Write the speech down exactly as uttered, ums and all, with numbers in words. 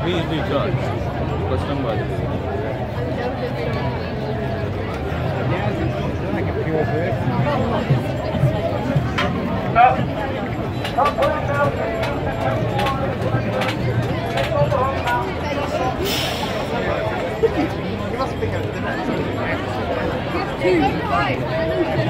Please be charged. Custom was. You must pick up the next.